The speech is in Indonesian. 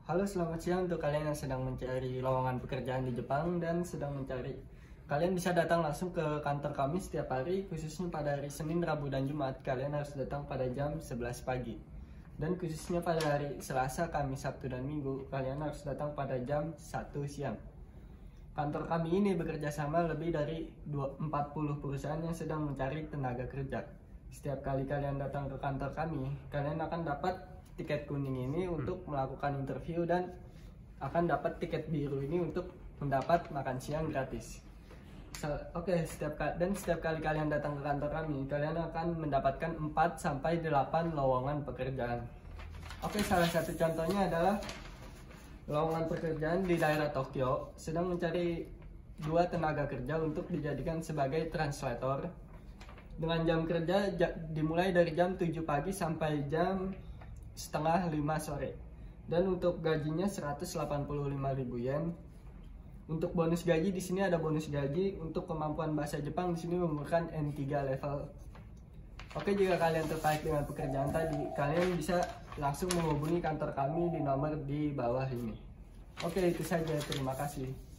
Halo, selamat siang untuk kalian yang sedang mencari lowongan pekerjaan di Jepang dan sedang mencari. Kalian bisa datang langsung ke kantor kami setiap hari, khususnya pada hari Senin, Rabu, dan Jumat. Kalian harus datang pada jam 11 pagi. Dan khususnya pada hari Selasa, Kamis, Sabtu, dan Minggu, kalian harus datang pada jam 1 siang. Kantor kami ini bekerja sama lebih dari 40 perusahaan yang sedang mencari tenaga kerja. Setiap kali kalian datang ke kantor kami, kalian akan dapat tiket kuning ini untuk melakukan interview dan akan dapat tiket biru ini untuk mendapat makan siang gratis. Setiap kali kalian datang ke kantor kami, kalian akan mendapatkan 4-8 lowongan pekerjaan. Salah satu contohnya adalah lowongan pekerjaan di daerah Tokyo sedang mencari 2 tenaga kerja untuk dijadikan sebagai translator dengan jam kerja dimulai dari jam 7 pagi sampai jam setengah 5 sore, dan untuk gajinya 185.000 yen. Untuk bonus gaji di sini ada bonus gaji untuk kemampuan bahasa Jepang di sini memerlukan N3 level. Jika kalian tertarik dengan pekerjaan tadi, kalian bisa langsung menghubungi kantor kami di nomor di bawah ini. Itu saja, terima kasih.